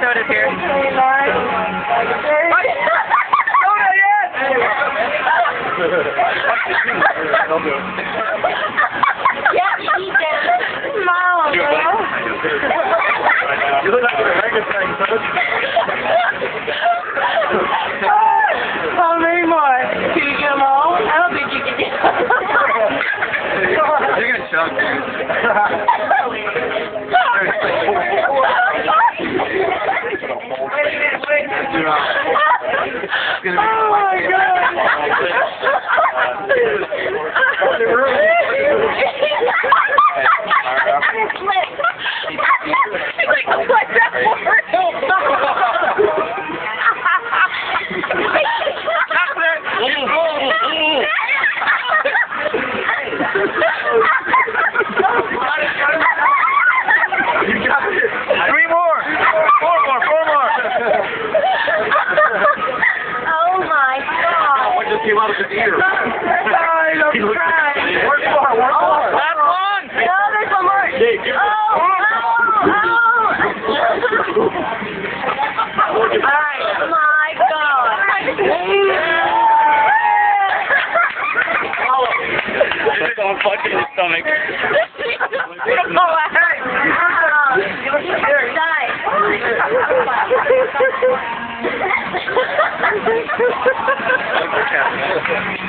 soda here. Soda, yes! Yeah, eat that. Smile, girl. You look like an orangutan, son. How many more? Can you get them all? I don't think you can get them all. You're gonna chug, dude. Oh my God! Came out of his ear. Sorry, don't cry. Work more, work more. Last one! No, there's one more. Hey, give me Alright, my God. It's all fucking his stomach. Die.